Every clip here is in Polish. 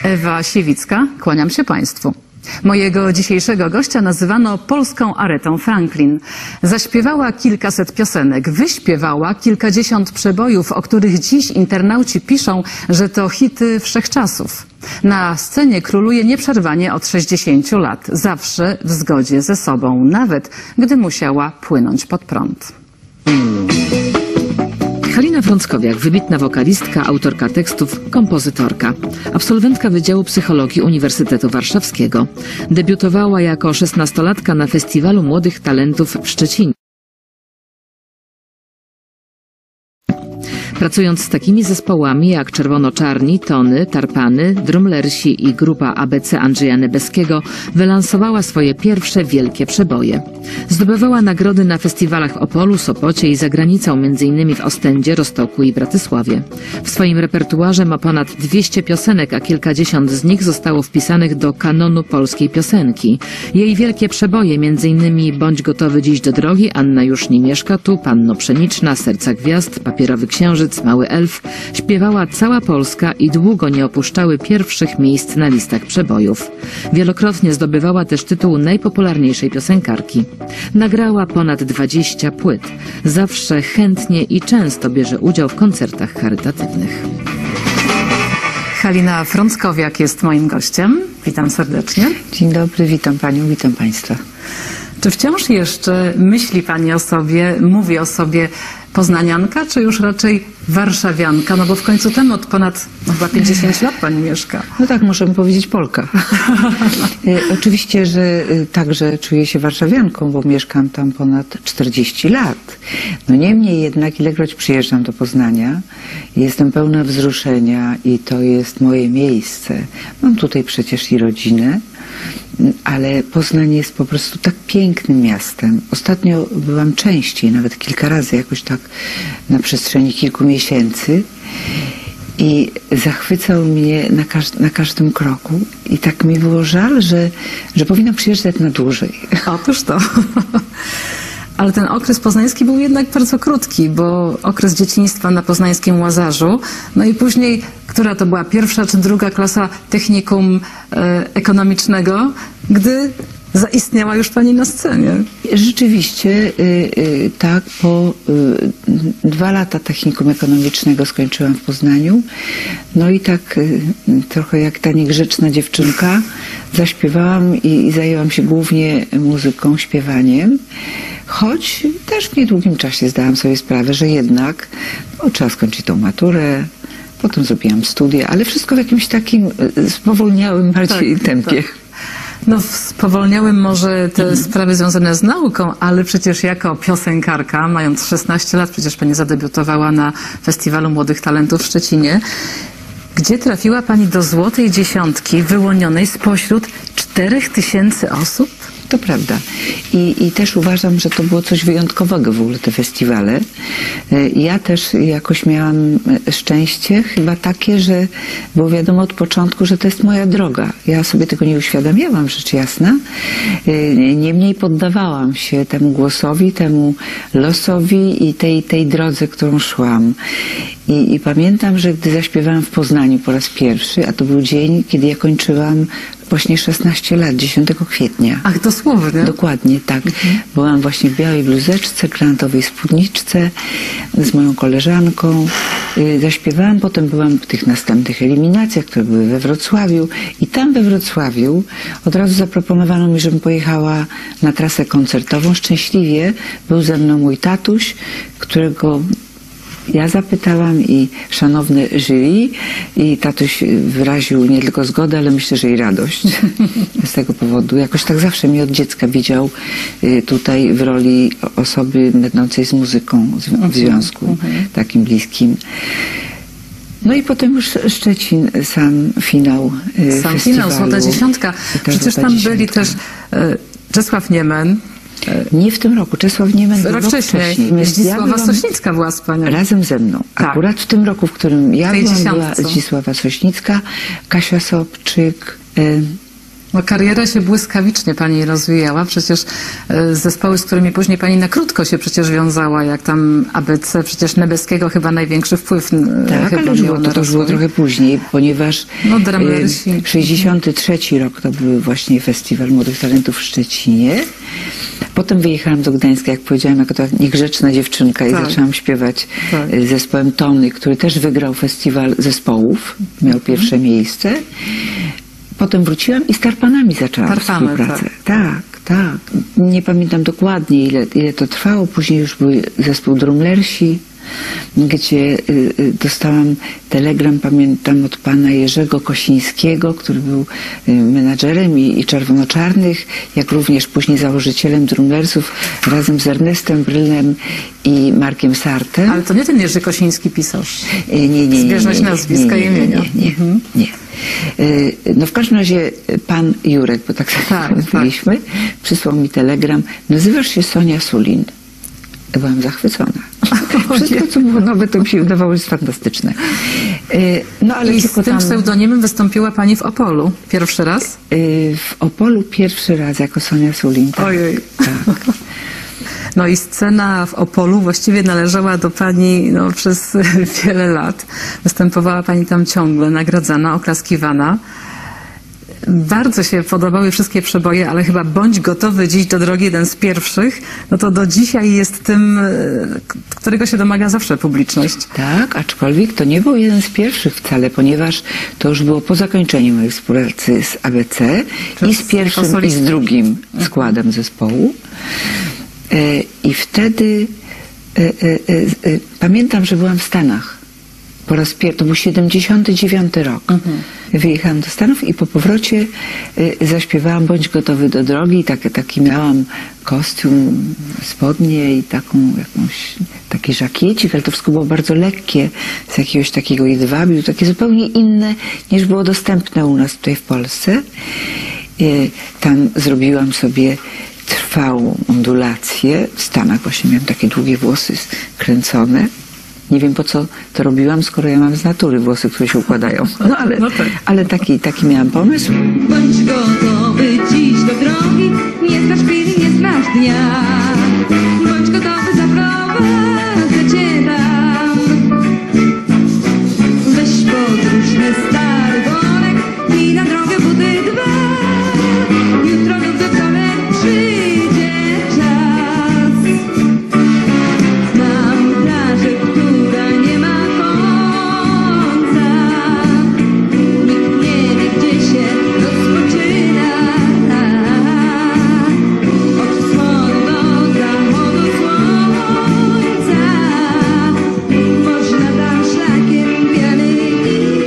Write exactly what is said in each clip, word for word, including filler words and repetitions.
Ewa Siewicka, kłaniam się Państwu. Mojego dzisiejszego gościa nazywano polską Aretą Franklin. Zaśpiewała kilkaset piosenek, wyśpiewała kilkadziesiąt przebojów, o których dziś internauci piszą, że to hity wszechczasów. Na scenie króluje nieprzerwanie od sześćdziesięciu lat, zawsze w zgodzie ze sobą, nawet gdy musiała płynąć pod prąd. Halina Frąckowiak, wybitna wokalistka, autorka tekstów, kompozytorka. Absolwentka Wydziału Psychologii Uniwersytetu Warszawskiego. Debiutowała jako szesnastolatka na Festiwalu Młodych Talentów w Szczecinie. Pracując z takimi zespołami jak Czerwono-Czarni, Tony, Tarpany, Drumlersi i grupa A B C Andrzeja Nebeskiego, wylansowała swoje pierwsze wielkie przeboje. Zdobywała nagrody na festiwalach w Opolu, Sopocie i za granicą, między innymi w Ostendzie, Roztoku i Bratysławie. W swoim repertuarze ma ponad dwieście piosenek, a kilkadziesiąt z nich zostało wpisanych do kanonu polskiej piosenki. Jej wielkie przeboje, między innymi Bądź gotowy dziś do drogi, Anna już nie mieszka tu, Panno Pszeniczna, Serca gwiazd, Papierowy księżyc, Mały elf, śpiewała cała Polska i długo nie opuszczały pierwszych miejsc na listach przebojów. Wielokrotnie zdobywała też tytuł najpopularniejszej piosenkarki. Nagrała ponad dwadzieścia płyt. Zawsze chętnie i często bierze udział w koncertach charytatywnych. Halina Frąckowiak jest moim gościem. Witam serdecznie. Dzień dobry, witam Panią, witam Państwa. Czy wciąż jeszcze myśli Pani o sobie, mówi o sobie poznanianka, czy już raczej warszawianka? No bo w końcu tam od ponad no chyba pięćdziesięciu lat Pani mieszka. No tak, możemy powiedzieć Polka. e, oczywiście, że e, także czuję się warszawianką, bo mieszkam tam ponad czterdzieści lat. No niemniej jednak, ilekroć przyjeżdżam do Poznania, jestem pełna wzruszenia i to jest moje miejsce. Mam tutaj przecież i rodzinę, ale Poznań jest po prostu tak pięknym miastem. Ostatnio byłam częściej, nawet kilka razy, jakoś tak na przestrzeni kilku miesięcy i zachwycał mnie na, każ na każdym kroku i tak mi było żal, że, że powinnam przyjeżdżać na dłużej. Otóż to. Ale ten okres poznański był jednak bardzo krótki, bo okres dzieciństwa na poznańskim Łazarzu, no i później, która to była pierwsza czy druga klasa technikum e, ekonomicznego, gdy zaistniała już Pani na scenie. Rzeczywiście, y, y, tak, po y, dwa lata technikum ekonomicznego skończyłam w Poznaniu. No i tak y, trochę jak ta niegrzeczna dziewczynka zaśpiewałam i, i zajęłam się głównie muzyką, śpiewaniem. Choć też w niedługim czasie zdałam sobie sprawę, że jednak no, trzeba skończyć tą maturę. Potem zrobiłam studia, ale wszystko w jakimś takim spowolniałym bardziej tak, tempie. Tak. No spowolniałem może te mhm. sprawy związane z nauką, ale przecież jako piosenkarka, mając szesnaście lat, przecież Pani zadebiutowała na Festiwalu Młodych Talentów w Szczecinie, gdzie trafiła Pani do złotej dziesiątki wyłonionej spośród czterech tysięcy osób? To prawda. I, I też uważam, że to było coś wyjątkowego w ogóle te festiwale. Ja też jakoś miałam szczęście, chyba takie, że było wiadomo od początku, że to jest moja droga. Ja sobie tego nie uświadamiałam, rzecz jasna. Niemniej poddawałam się temu głosowi, temu losowi i tej, tej drodze, którą szłam. I, I pamiętam, że gdy zaśpiewałam w Poznaniu po raz pierwszy, a to był dzień, kiedy ja kończyłam właśnie szesnaście lat, dziesiątego kwietnia. Ach, dosłownie? Dokładnie, tak. Mhm. Byłam właśnie w białej bluzeczce, granatowej spódniczce z moją koleżanką. Yy, zaśpiewałam, potem byłam w tych następnych eliminacjach, które były we Wrocławiu i tam we Wrocławiu od razu zaproponowano mi, żebym pojechała na trasę koncertową. Szczęśliwie był ze mną mój tatuś, którego ja zapytałam i szanowne jury, i tatuś wyraził nie tylko zgodę, ale myślę, że i radość z tego powodu. Jakoś tak zawsze mnie od dziecka widział tutaj w roli osoby będącej z muzyką w związku takim bliskim. No i potem już Szczecin, sam finał Sam festiwalu. finał, Złota Dziesiątka. Przecież tam dziesiątka. byli też e, Czesław Niemen. Nie w tym roku. Czesław Niemen był rok wcześniej. wcześniej. Zdzisława ja Sośnicka była z Panią. Razem ze mną. Tak. Akurat w tym roku, w którym ja byłam, była Zdzisława Sośnicka, Kasia Sobczyk, y, No, kariera się błyskawicznie pani rozwijała. Przecież e, zespoły, z którymi później pani na krótko się przecież wiązała, jak tam A B C, przecież Nebeskiego chyba największy wpływ e, Tak, chyba ale miał było, na to, to już było rozwój. trochę później, ponieważ No, Drumlersi. e, sześćdziesiąty trzeci rok to był właśnie Festiwal Młodych Talentów w Szczecinie. Potem wyjechałam do Gdańska, jak powiedziałam, jako ta niegrzeczna dziewczynka i Tak. zaczęłam śpiewać Tak. z zespołem Tony, który też wygrał festiwal zespołów, miał pierwsze Mhm. miejsce. Potem wróciłam i z Tarpanami zaczęłam Tarpany, współpracę. Tak, tak. Nie pamiętam dokładnie, ile, ile to trwało. Później już był zespół Drumlersi, gdzie y, y, dostałam telegram, pamiętam, od pana Jerzego Kosińskiego, który był y, menadżerem i, i Czerwono-Czarnych, jak również później założycielem Drumlersów, razem z Ernestem Brylem i Markiem Sartem. Ale to nie ten Jerzy Kosiński pisarz. Y, Nie, nie, nie. Zbieżność nie, nie, nazwiska nie, i nie, nie, imienia. Nie, nie, Mhm. nie. Y, No w każdym razie pan Jurek, bo tak Tak, sobie mówiliśmy, przysłał mi telegram. Nazywasz się Sonia Sulin. Byłam zachwycona. Wszystko, co było nowe, to mi się wydawało, że jest fantastyczne. Y, No ale I z tylko tym tam, pseudonimem wystąpiła pani w Opolu. Pierwszy raz? y, w Opolu pierwszy raz jako Sonia Sulin. Tak, Ojej. tak. No i scena w Opolu właściwie należała do pani no, przez wiele lat. Występowała pani tam ciągle, nagradzana, oklaskiwana. Bardzo się podobały wszystkie przeboje, ale chyba Bądź gotowy dziś do drogi, jeden z pierwszych, no to do dzisiaj jest tym, e, którego się domaga zawsze publiczność. Tak, aczkolwiek to nie był jeden z pierwszych wcale, ponieważ to już było po zakończeniu mojej współpracy z A B C Czyli i z pierwszym, i z solistą. drugim składem zespołu. E, I wtedy e, e, e, e, pamiętam, że byłam w Stanach. Po raz pierwszy, to był siedemdziesiąty dziewiąty rok. Wyjechałam do Stanów i po powrocie y, zaśpiewałam Bądź gotowy do drogi. Taki, taki miałam kostium, spodnie i taką jakąś, taki żakiecik, ale to wszystko było bardzo lekkie, z jakiegoś takiego jedwabiu, takie zupełnie inne niż było dostępne u nas tutaj w Polsce. Y, tam zrobiłam sobie trwałą ondulację. W Stanach właśnie miałam takie długie włosy skręcone. Nie wiem, po co to robiłam, skoro ja mam z natury włosy, które się układają. No ale, No tak. ale taki, taki miałam pomysł. Bądź gotowy dziś do drogi, nie znasz chwili, nie znasz dnia. Bądź gotowy, zaprowadzę cię tam. Weź podróżny stary worek i na drogę buty dwa. Jutro lub we wtorek przyjdzie czas. Znam plażę, która nie ma końca. Nikt nie wie, gdzie się rozpoczyna. Od wschodu do zachodu słońca. Można tam szlakiem pijanym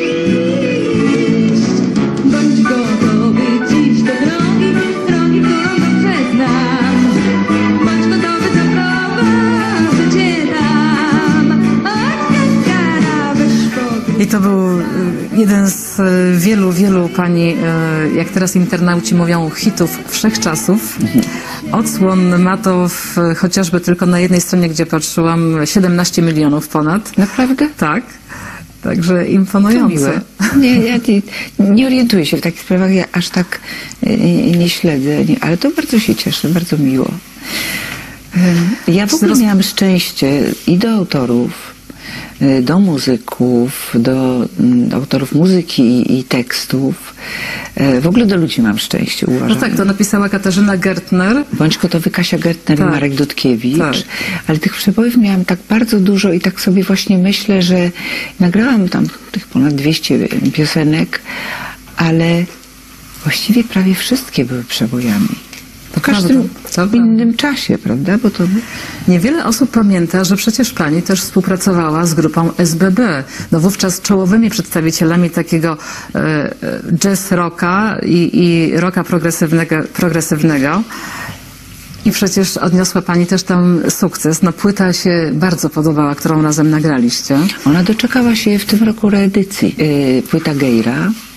iść. Bądź gotowy dziś do drogi, drogi, którą dobrze znam. Bądź gotowy, zaprowadzę cię tam. Od Kaskara weź podróż. I to był y, jeden z y, wielu, wielu pani, y, jak teraz internauci mówią, hitów wszechczasów. Odsłon ma to w, chociażby tylko na jednej stronie, gdzie patrzyłam, siedemnaście milionów ponad. Naprawdę? Tak. Także To imponujące. miłe. Nie, ja nie, nie orientuję się w takich sprawach, ja aż tak e, nie śledzę, nie, ale to bardzo się cieszę, bardzo miło. Em, Ja w ogóle miałam szczęście i do autorów, e, do muzyków, do mm, autorów muzyki i, i tekstów. E, W ogóle do ludzi mam szczęście, No uważam. tak, to napisała Katarzyna Gertner. Bądź gotowy Kasia Gertner Tak. i Marek Dudkiewicz. Tak. Ale tych przebojów miałam tak bardzo dużo i tak sobie właśnie myślę, że nagrałam tam tych ponad dwieście piosenek, ale właściwie prawie wszystkie były przebojami. W To każdym prawda, to prawda. innym czasie, prawda? Bo to Niewiele osób pamięta, że przecież pani też współpracowała z grupą S B B. No wówczas czołowymi przedstawicielami takiego e, e, jazz rocka i, i rocka progresywnego, progresywnego. I przecież odniosła pani też tam sukces. No płyta się bardzo podobała, którą razem nagraliście. ona doczekała się w tym roku reedycji. Yy, Płyta Gejra.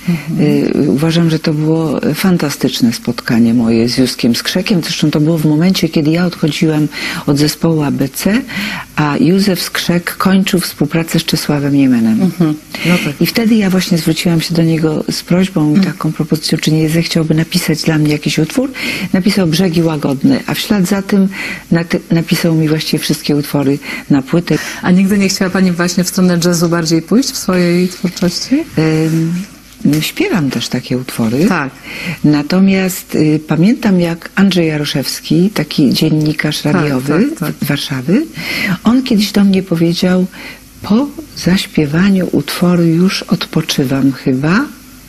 Y, Uważam, że to było fantastyczne spotkanie moje z Józkiem Skrzekiem. Zresztą to było w momencie, kiedy ja odchodziłam od zespołu A B C, a Józef Skrzek kończył współpracę z Czesławem Niemenem. Mhm. No tak. I wtedy ja właśnie zwróciłam się do niego z prośbą i taką propozycją, czy nie zechciałby napisać dla mnie jakiś utwór. Napisał Brzegi Łagodne, a w ślad za tym naty- napisał mi właściwie wszystkie utwory na płytę. A nigdy nie chciała pani właśnie w stronę jazzu bardziej pójść w swojej twórczości? Ym, Śpiewam też takie utwory. Tak. Natomiast y, pamiętam, jak Andrzej Jaroszewski, taki dziennikarz radiowy tak, tak. z Warszawy, on kiedyś do mnie powiedział: po zaśpiewaniu utworu już odpoczywam chyba.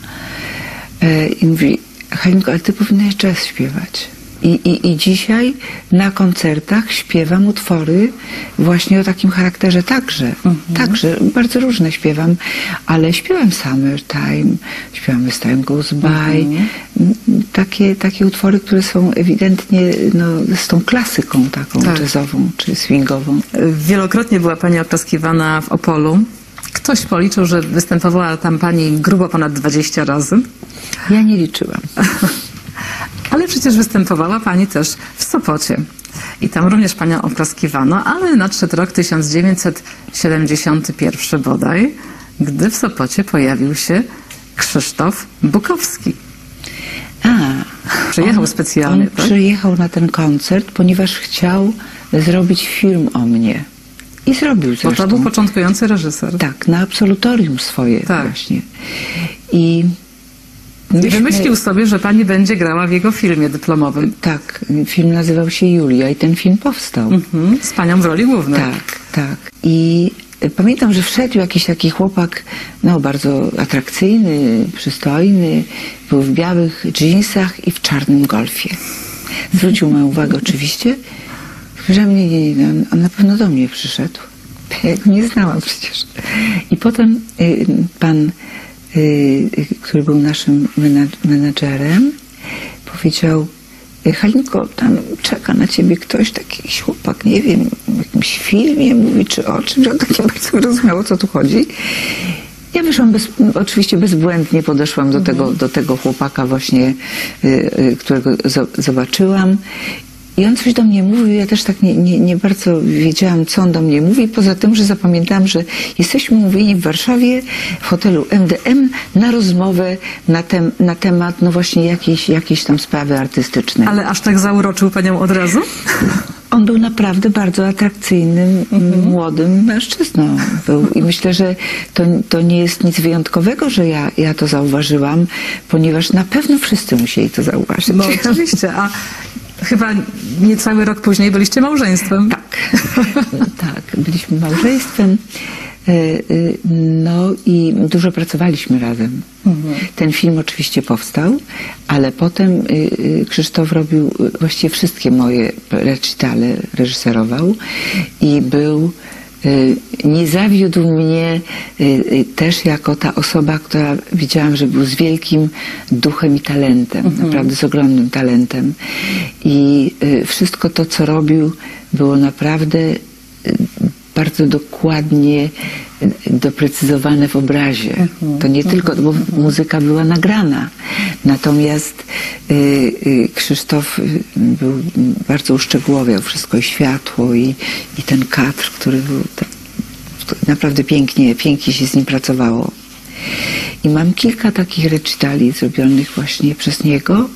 E, I mówi: Halinko, ale ty powinnaś jazz śpiewać. I, i, I dzisiaj na koncertach śpiewam utwory właśnie o takim charakterze także. Mhm. Także, bardzo różne śpiewam, ale śpiewam Summertime, śpiewam As Time Goes By. Mhm. Takie, takie utwory, które są ewidentnie no, z tą klasyką taką Tak. jazzową czy swingową. Wielokrotnie była pani oklaskiwana w Opolu. Ktoś policzył, że występowała tam pani grubo ponad dwadzieścia razy. Ja nie liczyłam. Ale przecież występowała pani też w Sopocie. I tam również panią oklaskiwano, ale nadszedł rok tysiąc dziewięćset siedemdziesiąty pierwszy bodaj, gdy w Sopocie pojawił się Krzysztof Bukowski. A, Przyjechał on, specjalnie, on tak? przyjechał na ten koncert, ponieważ chciał zrobić film o mnie. I zrobił Bo zresztą. to był początkujący reżyser. Tak, na absolutorium swoje Tak. właśnie. I I myśmy- wymyślił sobie, że pani będzie grała w jego filmie dyplomowym. Tak, film nazywał się Julia i ten film powstał. Mhm, z panią w roli głównej. Tak, tak. I pamiętam, że wszedł jakiś taki chłopak, no bardzo atrakcyjny, przystojny, był w białych dżinsach i w czarnym golfie. Zwrócił moją uwagę oczywiście, że mnie, nie, nie, on- on na pewno do mnie przyszedł. Ja go nie znałam przecież. I potem y, pan, y, y, który był naszym menad- menadżerem, powiedział: Halinko, tam czeka na ciebie ktoś, taki chłopak, nie wiem, w jakimś filmie mówi, czy o czymś, on tak nie bardzo rozumiał, o co tu chodzi. Ja wyszłam bez, oczywiście bezbłędnie, podeszłam do, tego, do tego chłopaka właśnie, y, y, którego zo- zobaczyłam. I on coś do mnie mówił, ja też tak nie, nie, nie bardzo wiedziałam, co on do mnie mówi, poza tym, że zapamiętałam, że jesteśmy umówieni w Warszawie w hotelu M D M na rozmowę na, tem, na temat no właśnie jakiejś, jakiejś tam sprawy artystycznej. Ale aż tak zauroczył panią od razu? On był naprawdę bardzo atrakcyjnym, młodym mężczyzną. Był. I myślę, że to, to nie jest nic wyjątkowego, że ja, ja to zauważyłam, ponieważ na pewno wszyscy musieli to zauważyć. No oczywiście, a chyba niecały rok później byliście małżeństwem. Tak, tak, byliśmy małżeństwem. E, e, No i dużo pracowaliśmy razem. Ten film oczywiście powstał, ale potem e, e, Krzysztof robił e, właściwie wszystkie moje recitale, reżyserował i był, e, nie zawiódł mnie e, e, też jako ta osoba, która widziałam, że był z wielkim duchem i talentem, naprawdę z ogromnym talentem. I e, wszystko to, co robił, było naprawdę e, bardzo dokładnie doprecyzowane w obrazie. To nie tylko, bo muzyka była nagrana. Natomiast y, y, Krzysztof y, był, bardzo uszczegółowiał wszystko, i światło, i, i ten kadr, który był tak, naprawdę pięknie, pięknie się z nim pracowało. I mam kilka takich recitali zrobionych właśnie przez niego.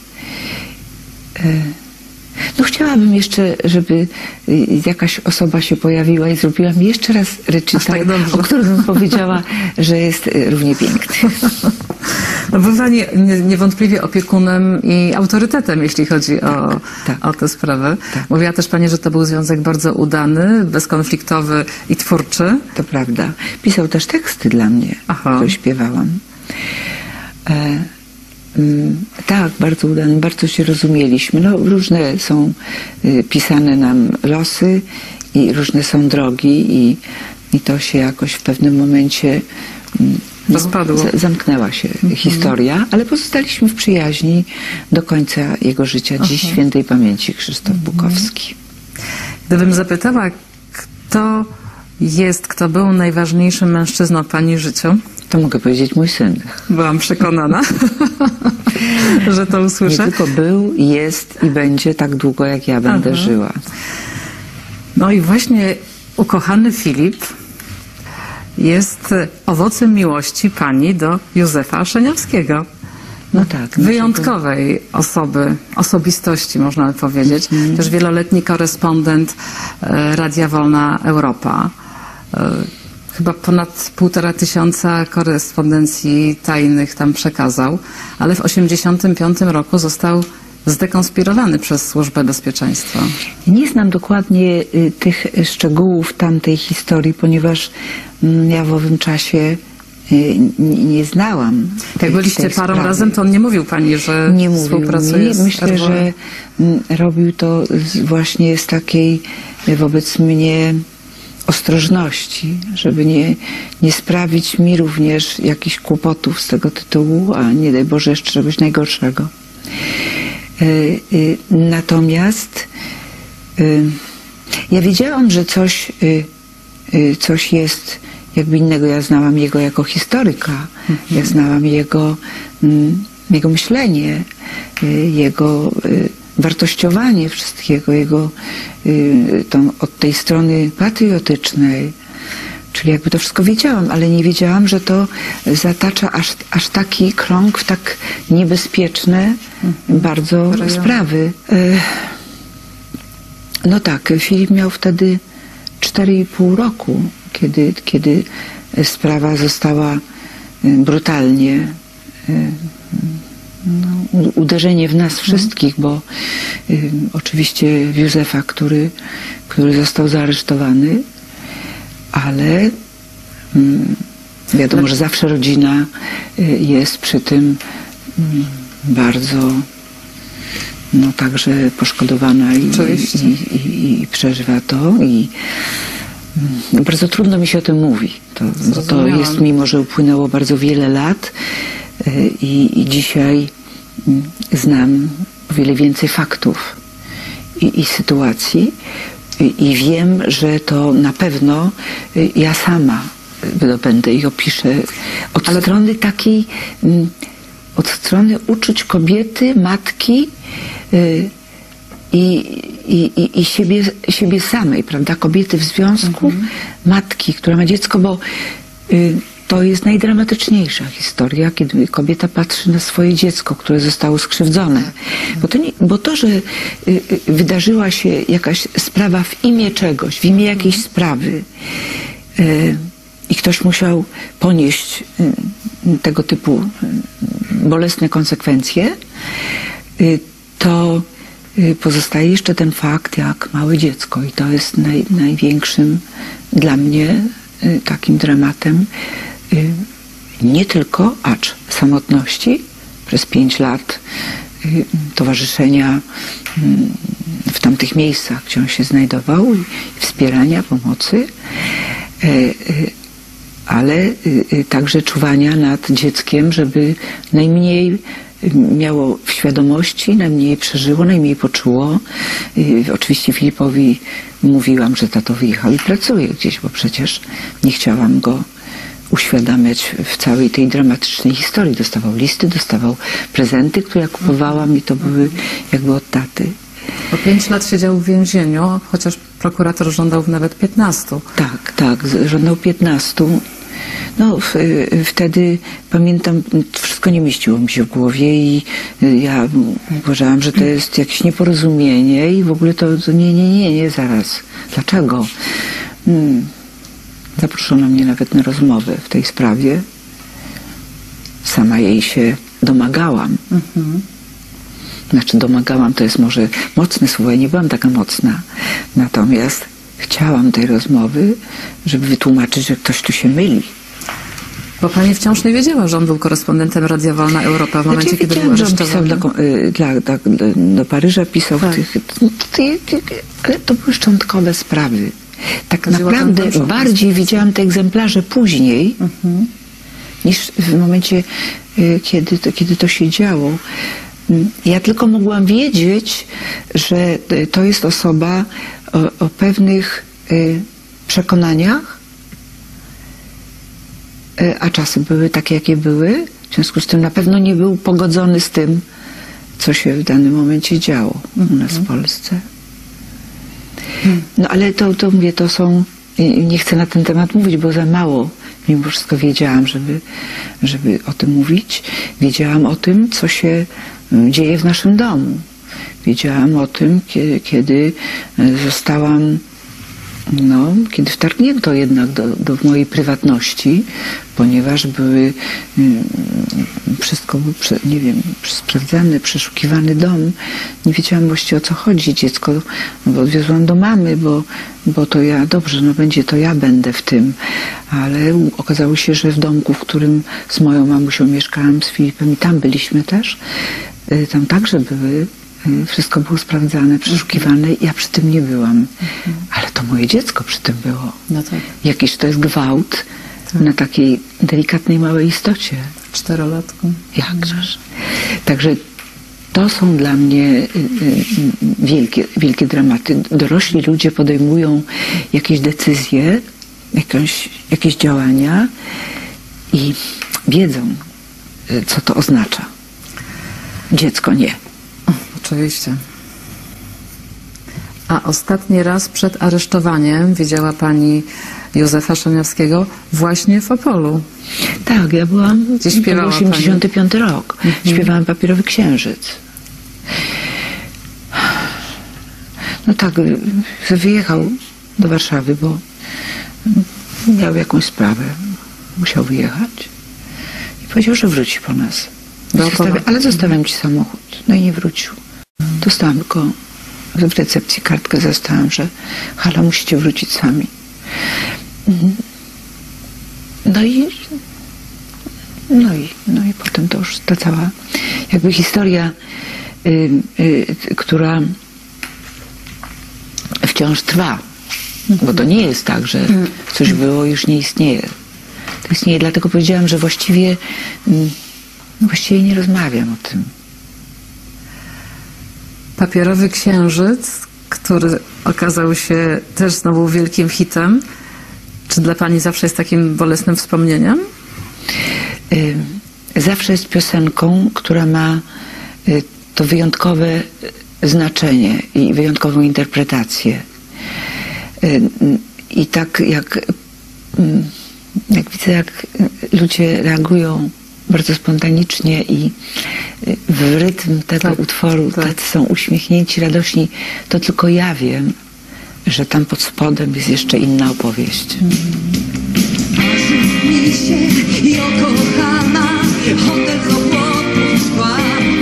Y, No chciałabym jeszcze, żeby y, jakaś osoba się pojawiła i zrobiła mi jeszcze raz recital, tak dobrze. o którym bym powiedziała, że jest y, równie piękny. No był pani nie- niewątpliwie opiekunem i autorytetem, jeśli chodzi o, tak. o tę sprawę. Tak. Mówiła też pani, że to był związek bardzo udany, bezkonfliktowy i twórczy. To prawda. Pisał też teksty dla mnie, Aha. które śpiewałam. E, mm, tak, bardzo udany, bardzo się rozumieliśmy. No, różne są y, pisane nam losy i różne są drogi i, i to się jakoś w pewnym momencie mm, Rozpadło. za- zamknęła się historia, ale pozostaliśmy w przyjaźni do końca jego życia. Dziś świętej pamięci Krzysztof Bukowski. Gdybym zapytała, kto jest, kto był najważniejszym mężczyzną w pani życiu, To mogę powiedzieć mój syn. Byłam przekonana, że to Nie usłyszę. tylko był, jest i będzie tak długo, jak ja będę Aha. żyła. No i właśnie ukochany Filip jest owocem miłości pani do Józefa Szeniawskiego. No tak. Wyjątkowej osoby, osobistości, można by powiedzieć. Mhm. Też wieloletni korespondent e, Radia Wolna Europa. E, Chyba ponad półtora tysiąca korespondencji tajnych tam przekazał, ale w osiemdziesiątym piątym roku został zdekonspirowany przez Służbę Bezpieczeństwa. Nie znam dokładnie y, tych szczegółów tamtej historii, ponieważ mm, ja w owym czasie y, nie, nie znałam. Jak tej- byliście tej parą sprawy. razem, to on nie mówił pani, że Nie mówił współpracuje mi. z Myślę, R W O. że mm, robił to z, właśnie z takiej y, wobec mnie ostrożności, żeby nie, nie sprawić mi również jakichś kłopotów z tego tytułu, a nie daj Boże jeszcze czegoś najgorszego. Y, y, Natomiast y, ja wiedziałam, że coś, y, y, coś jest jakby innego. Ja znałam jego jako historyka, ja znałam jego, mm, jego myślenie, y, jego y, wartościowanie wszystkiego, jego y, tą, od tej strony patriotycznej. Czyli jakby to wszystko wiedziałam, ale nie wiedziałam, że to zatacza aż, aż taki krąg w tak niebezpieczne bardzo Rejony. sprawy. Y, No tak, Filip miał wtedy cztery i pół roku, kiedy, kiedy sprawa została y, brutalnie y, no, u- uderzenie w nas wszystkich, bo y, oczywiście w Józefa, który, który został zaaresztowany, ale mm, wiadomo, że zawsze rodzina y, jest przy tym mm, bardzo no także poszkodowana i, Oczywiście. i, i, i przeżywa to i mm, bardzo trudno mi się o tym mówi. To, bo to Zrozumiałam. jest, mimo że upłynęło bardzo wiele lat y, i, i dzisiaj mm, znam o wiele więcej faktów i, i sytuacji i, i wiem, że to na pewno y, ja sama wydobędę i opiszę od Ale- strony takiej, mm, od strony uczuć kobiety, matki y, i, i, i, i siebie, siebie samej, prawda? Kobiety w związku, matki, która ma dziecko, bo y, to jest najdramatyczniejsza historia, kiedy kobieta patrzy na swoje dziecko, które zostało skrzywdzone. Bo to, nie, bo to że y, y, wydarzyła się jakaś sprawa w imię czegoś, w imię jakiejś sprawy, y, i ktoś musiał ponieść y, tego typu y, bolesne konsekwencje, y, to y, pozostaje jeszcze ten fakt, jak małe dziecko. I to jest naj, największym dla mnie y, takim dramatem y, nie tylko, acz samotności przez pięć lat y, towarzyszenia y, w tamtych miejscach, gdzie on się znajdował, i wspierania, pomocy, y, y, ale y, y, także czuwania nad dzieckiem, żeby najmniej y, miało w świadomości, najmniej przeżyło, najmniej poczuło. Y, oczywiście Filipowi mówiłam, że tato wyjechał i pracuje gdzieś, bo przecież nie chciałam go uświadamiać w całej tej dramatycznej historii. Dostawał listy, dostawał prezenty, które ja kupowałam i to były jakby od taty. Po pięć lat siedział w więzieniu, chociaż prokurator żądał nawet piętnastu. Tak, tak, z- żądał piętnastu. No, w, y, wtedy pamiętam, to wszystko nie mieściło mi się w głowie i y, ja uważałam, że to jest jakieś nieporozumienie i w ogóle to, to nie, nie, nie, nie, zaraz. Dlaczego? Hmm. Zaproszono mnie nawet na rozmowę w tej sprawie. Sama jej się domagałam. Znaczy domagałam, to jest może mocne słowo, ja nie byłam taka mocna. Natomiast chciałam tej rozmowy, żeby wytłumaczyć, że ktoś tu się myli. Bo pani wciąż nie wiedziała, że on był korespondentem Radia Wolna Europa w momencie, Znaczy, kiedy był wiedziałam, że on pisał aresztowany. dla, ko- y, dla, dla, dla, do Paryża, pisał Tak. tych, ty, ty, ale to były szczątkowe sprawy. Tak Chodziło o naprawdę tę większą bardziej widziałam te egzemplarze później, niż w momencie, y, kiedy to, kiedy to się działo. Mm, Ja tylko mogłam wiedzieć, że y, to jest osoba o, o pewnych y, przekonaniach, y, a czasy były takie, jakie były. W związku z tym na pewno nie był pogodzony z tym, co się w danym momencie działo u nas w Polsce. No ale to, to mówię, to są... Nie chcę na ten temat mówić, bo za mało mimo wszystko wiedziałam, żeby, żeby o tym mówić. Wiedziałam o tym, co się dzieje w naszym domu. Wiedziałam o tym, kiedy, kiedy zostałam, no, kiedy wtargnięto jednak do, do mojej prywatności, ponieważ były, wszystko było, nie wiem, sprawdzane, przeszukiwany dom. Nie wiedziałam właściwie, o co chodzi. Dziecko no, odwiozłam do mamy, bo, bo to ja, dobrze, no będzie to ja będę w tym. Ale okazało się, że w domku, w którym z moją mamusią mieszkałam, z Filipem, i tam byliśmy też, tam także były, wszystko było sprawdzane, przeszukiwane. Ja przy tym nie byłam. Mhm. Ale to moje dziecko przy tym było. No tak. Jakiś to jest gwałt tak. na takiej delikatnej, małej istocie. Czterolatku. Jakżeż. Także to są dla mnie wielkie, wielkie dramaty. Dorośli ludzie podejmują jakieś decyzje, jakąś, jakieś działania i wiedzą, co to oznacza. Dziecko nie. Oczywiście. A ostatni raz przed aresztowaniem widziała pani Józefa Szaniawskiego właśnie w Opolu. Tak, ja byłam, Gdzie śpiewała to był osiemdziesiąty piąty rok. Mhm. Śpiewałam Papierowy Księżyc. No tak, wyjechał do Warszawy, bo miał jakąś sprawę. Musiał wyjechać. I powiedział, że wróci po nas. Zostawia, ale zostawiam ci samochód. No i nie wrócił. Dostałam tylko w recepcji kartkę, zostałam, że hala, musicie wrócić sami. No i no i, no i potem to już ta cała jakby historia, y, y, która wciąż trwa. Bo to nie jest tak, że coś było, już nie istnieje. To istnieje, dlatego powiedziałam, że właściwie y, właściwie nie rozmawiam o tym. Papierowy Księżyc, który okazał się też znowu wielkim hitem. Czy dla pani zawsze jest takim bolesnym wspomnieniem? Zawsze jest piosenką, która ma to wyjątkowe znaczenie i wyjątkową interpretację. I tak jak, jak widzę, jak ludzie reagują bardzo spontanicznie i w rytm tego tak, utworu tak. tacy są uśmiechnięci, radośni, to tylko ja wiem, że tam pod spodem jest jeszcze inna opowieść. Marzy mi się i kochana, hotel z obłoku szkła.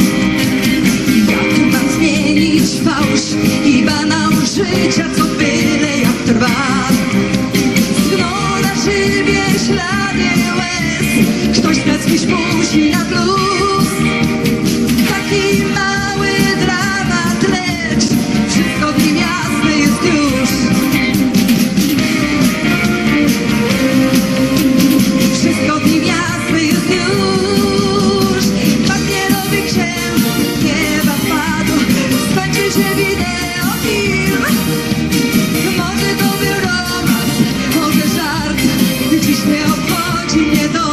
Jak mam zmienić fałsz i banał życia, co byle jak trwa. Zgną na szybie ślady łez, ktoś z kimś musi na plus. Taki mały dramat, lecz wszystko w nim jasne jest już. Wszystko w nim jasne jest już. Papierowy księżyc nieba padł, skończy się wideofilm. Może to był romans, może żart, dziś nie obchodzi mnie to.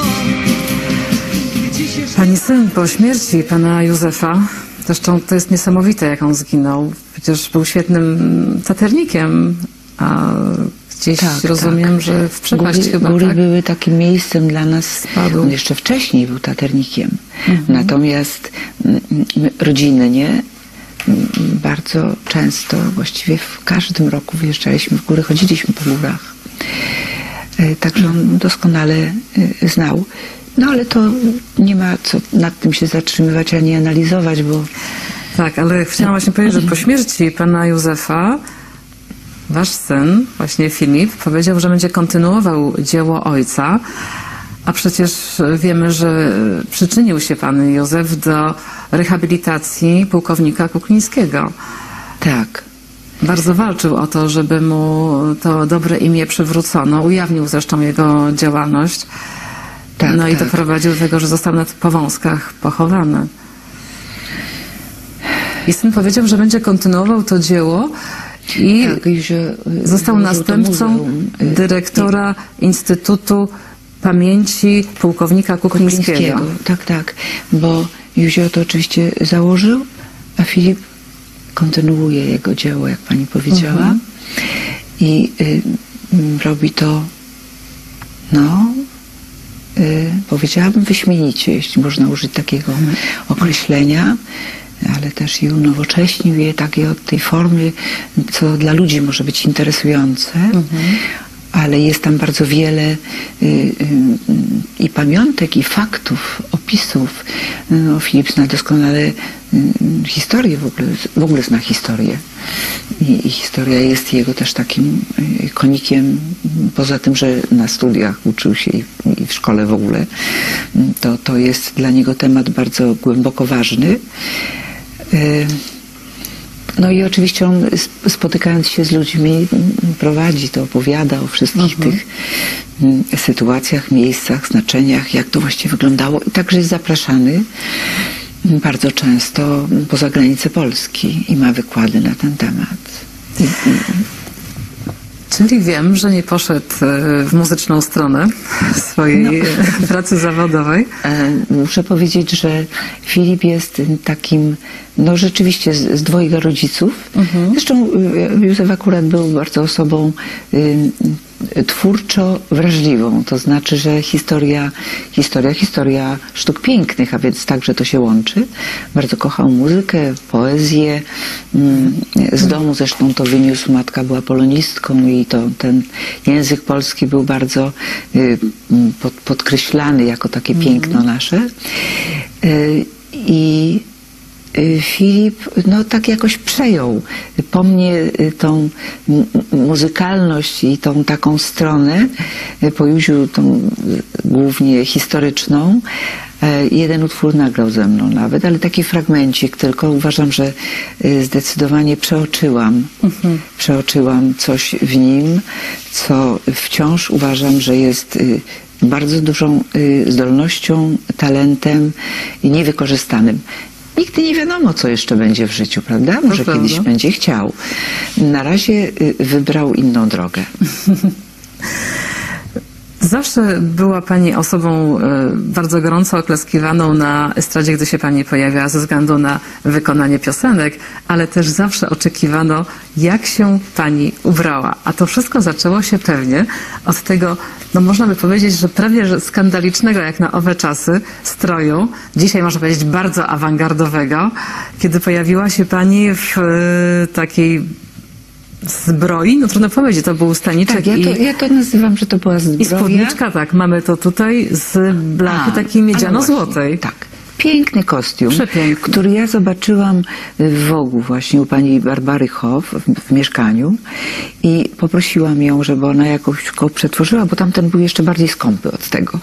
Pani syn po śmierci pana Józefa, zresztą to jest niesamowite, jak on zginął. Przecież był świetnym taternikiem, a gdzieś tak, rozumiem, tak. że w przepaść góry, chyba góry tak? były takim miejscem dla nas. Spadł. On jeszcze wcześniej był taternikiem. Mhm. Natomiast my, rodzinnie bardzo często, właściwie w każdym roku wyjeżdżaliśmy w góry, chodziliśmy po górach. Także on doskonale znał. No ale to nie ma co nad tym się zatrzymywać ani analizować, bo... Tak, ale chciałam właśnie powiedzieć, że po śmierci pana Józefa wasz syn, właśnie Filip, powiedział, że będzie kontynuował dzieło ojca, a przecież wiemy, że przyczynił się pan Józef do rehabilitacji pułkownika Kuklińskiego. Tak. Bardzo walczył o to, żeby mu to dobre imię przywrócono. Ujawnił zresztą jego działalność. Tak, no tak. i doprowadził do tego, że został na Powązkach pochowany. I syn powiedział, że będzie kontynuował to dzieło i tak, i że został następcą dyrektora Instytutu pamięci pułkownika Kuklińskiego. Kuklińskiego. Tak, tak, bo Józio to oczywiście założył, a Filip kontynuuje jego dzieło, jak pani powiedziała. Mhm. I y, y, robi to, no, y, powiedziałabym wyśmienicie, jeśli można użyć takiego mhm. określenia, ale też i unowocześnił je takie od tej formy, co dla ludzi może być interesujące. Mhm. Ale jest tam bardzo wiele y, y, i pamiątek, i faktów, opisów. No, Filip zna doskonale y, historię, w ogóle, w ogóle zna historię. I, I historia jest jego też takim y, konikiem, poza tym, że na studiach uczył się i, i w szkole w ogóle. To, to jest dla niego temat bardzo głęboko ważny. Y, No i oczywiście on, spotykając się z ludźmi, prowadzi to, opowiada o wszystkich mhm. tych sytuacjach, miejscach, znaczeniach, jak to właściwie wyglądało. I także jest zapraszany bardzo często poza granice Polski i ma wykłady na ten temat. Czyli wiem, że nie poszedł w muzyczną stronę swojej no. pracy zawodowej. Muszę powiedzieć, że Filip jest takim, no rzeczywiście z, z dwojga rodziców. Mhm. Zresztą Józef akurat był bardzo osobą y, twórczo wrażliwą. To znaczy, że historia, historia, historia sztuk pięknych, a więc także to się łączy. Bardzo kochał muzykę, poezję. Z domu zresztą to wyniósł, matka była polonistką i to ten język polski był bardzo y, pod, podkreślany jako takie mhm. piękno nasze. Y, I Filip, no tak jakoś przejął po mnie tą muzykalność i tą taką stronę, po Józiu tą głównie historyczną. Jeden utwór nagrał ze mną nawet, ale taki fragmencik tylko. Uważam, że zdecydowanie przeoczyłam, mhm. przeoczyłam coś w nim, co wciąż uważam, że jest bardzo dużą zdolnością, talentem i niewykorzystanym. Nigdy nie wiadomo, co jeszcze będzie w życiu, prawda? Może kiedyś prawda. będzie chciał. Na razie wybrał inną drogę. Zawsze była Pani osobą bardzo gorąco oklaskiwaną na estradzie, gdy się Pani pojawiała, ze względu na wykonanie piosenek, ale też zawsze oczekiwano, jak się Pani ubrała. A to wszystko zaczęło się pewnie od tego, no można by powiedzieć, że prawie że skandalicznego, jak na owe czasy, stroju, dzisiaj można powiedzieć bardzo awangardowego, kiedy pojawiła się Pani w takiej zbroi, no trudno powiedzieć, to był staniczek tak, ja to, i... ja to nazywam, że to była zbroja. I spódniczka, tak, mamy to tutaj z blachy A, takiej miedziano-złotej. Tak. Piękny kostium, Przepiękny. który ja zobaczyłam w Wogu właśnie u pani Barbary Hoff w, w mieszkaniu i poprosiłam ją, żeby ona jakoś go przetworzyła, bo tamten był jeszcze bardziej skąpy od tego.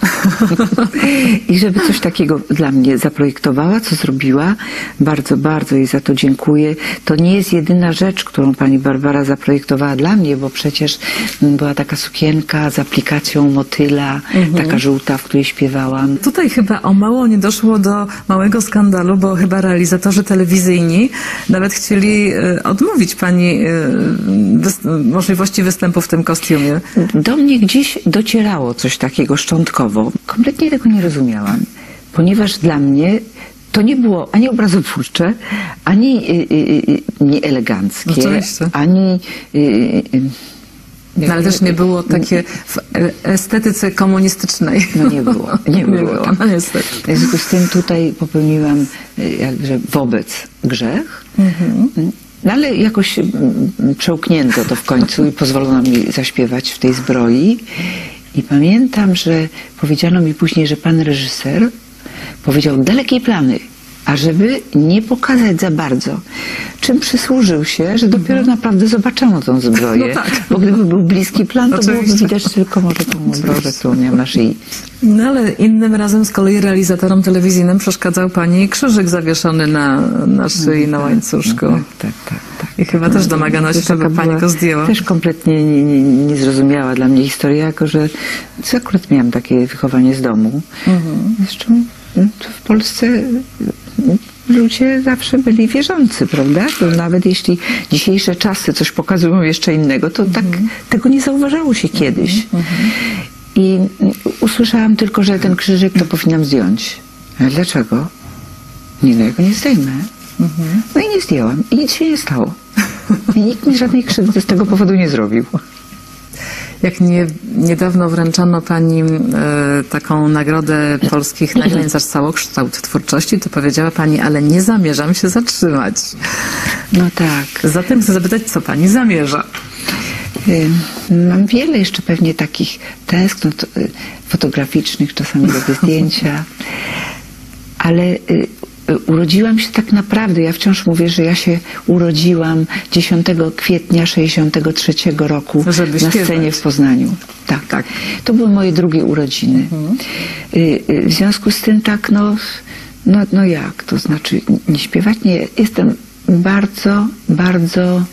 I żeby coś takiego dla mnie zaprojektowała, co zrobiła. Bardzo, bardzo jej za to dziękuję. To nie jest jedyna rzecz, którą pani Barbara zaprojektowała dla mnie, bo przecież była taka sukienka z aplikacją motyla, mhm. taka żółta, w której śpiewałam. Tutaj chyba o mało nie doszło do małego skandalu, bo chyba realizatorzy telewizyjni nawet chcieli odmówić Pani wys- możliwości występu w tym kostiumie. Do mnie gdzieś docierało coś takiego szczątkowo. Kompletnie tego nie rozumiałam, ponieważ dla mnie to nie było ani obrazotwórcze, ani y, y, y, nieeleganckie, Oczywiście. ani... Y, y, No, ale też nie było takie w estetyce komunistycznej. No nie było, nie było. Nie było, no niestety. W związku z tym tutaj popełniłam jakże wobec grzech, mhm. no ale jakoś przełknięto to w końcu i pozwolono mi zaśpiewać w tej zbroi. I pamiętam, że powiedziano mi później, że pan reżyser powiedział dalekie plany, ażeby nie pokazać za bardzo. Czym przysłużył się, że dopiero mhm. naprawdę zobaczyłam tą zbroję. No tak. Bo gdyby był bliski plan, to Oczywiście. byłoby widać tylko może tą obrożę, którą miałam na szyi. No ale innym razem z kolei realizatorom telewizyjnym przeszkadzał Pani krzyżyk zawieszony na, na szyi, na łańcuszku. Tak, tak, tak, tak. I chyba też domagano się, żeby Pani go zdjęła. Też kompletnie nie, nie, niezrozumiała dla mnie historia, jako że akurat miałam takie wychowanie z domu. Mhm. Zresztą w Polsce ludzie zawsze byli wierzący, prawda? To nawet jeśli dzisiejsze czasy coś pokazują jeszcze innego, to tak mhm. tego nie zauważało się kiedyś. Mhm. I usłyszałam tylko, że ten krzyżyk to powinnam zdjąć. Ale dlaczego? Nie, no ja go nie zdejmę. Mhm. No i nie zdjęłam. I nic się nie stało. I nikt mi żadnej krzywdy z tego powodu nie zrobił. Jak nie, niedawno wręczano pani e, taką nagrodę polskich nagrań za całokształt twórczości, to powiedziała pani, ale nie zamierzam się zatrzymać. No tak. Zatem chcę zapytać, co pani zamierza? Mam wiele jeszcze pewnie takich tęsknot fotograficznych, czasami robię zdjęcia, ale urodziłam się tak naprawdę, ja wciąż mówię, że ja się urodziłam dziesiątego kwietnia sześćdziesiątego trzeciego roku Żeby na śpiewać. scenie w Poznaniu. Tak, Tak. To były moje drugie urodziny. Mhm. W związku z tym tak, no, no, no jak, to znaczy nie śpiewać? Nie, jestem bardzo, bardzo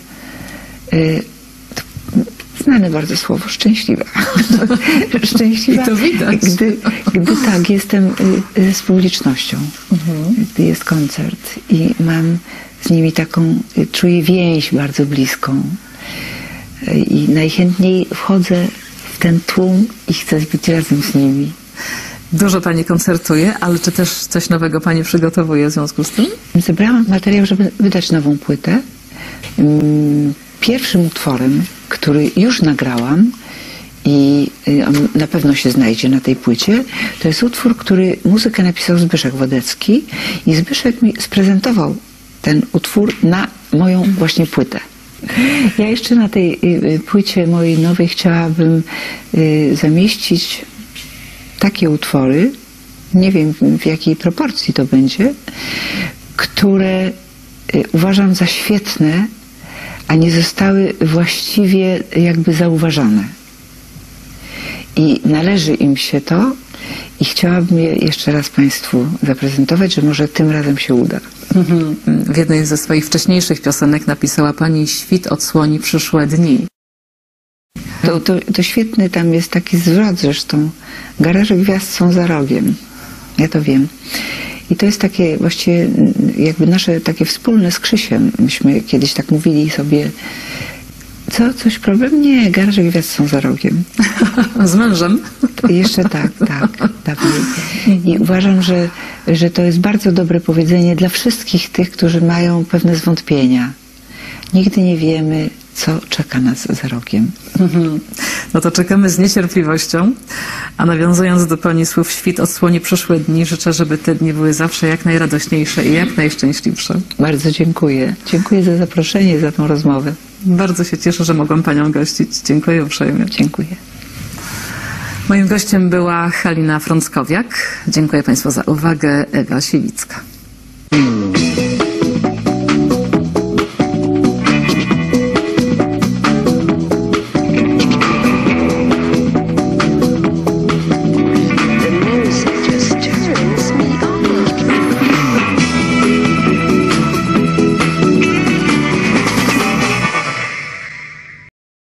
znane bardzo słowo, szczęśliwa. Szczęśliwa, I to widać. Gdy, gdy tak, jestem z publicznością. Mhm. Gdy jest koncert i mam z nimi taką, czuję więź bardzo bliską. I najchętniej wchodzę w ten tłum i chcę być razem z nimi. Dużo pani koncertuje, ale czy też coś nowego pani przygotowuje w związku z tym? Zebrałam materiał, żeby wydać nową płytę. Pierwszym utworem, który już nagrałam i on na pewno się znajdzie na tej płycie, to jest utwór, który muzykę napisał Zbyszek Wodecki i Zbyszek mi sprezentował ten utwór na moją właśnie płytę. Ja jeszcze na tej płycie mojej nowej chciałabym zamieścić takie utwory, nie wiem w jakiej proporcji to będzie, które uważam za świetne, a nie zostały właściwie jakby zauważane. I należy im się to i chciałabym je jeszcze raz Państwu zaprezentować, że może tym razem się uda. W jednej ze swoich wcześniejszych piosenek napisała pani: świt odsłoni przyszłe dni. To, to, to świetny tam jest taki zwrot zresztą. Garaże gwiazd są za rogiem. Ja to wiem. I to jest takie właściwie jakby nasze takie wspólne z Krzysiem. Myśmy kiedyś tak mówili sobie, co, coś problem? Nie, garaże gwiazd są za rogiem. Z mężem? Jeszcze tak, tak. Dawniej. I uważam, że, że to jest bardzo dobre powiedzenie dla wszystkich tych, którzy mają pewne zwątpienia. Nigdy nie wiemy, co czeka nas za rogiem. No to czekamy z niecierpliwością. A nawiązując do pani słów, świt odsłoni przyszłe dni, życzę, żeby te dni były zawsze jak najradośniejsze i jak najszczęśliwsze. Bardzo dziękuję. Dziękuję za zaproszenie, za tą rozmowę. Bardzo się cieszę, że mogłam panią gościć. Dziękuję uprzejmie. Dziękuję. Moim gościem była Halina Frąckowiak. Dziękuję państwu za uwagę. Ewa Siewicka.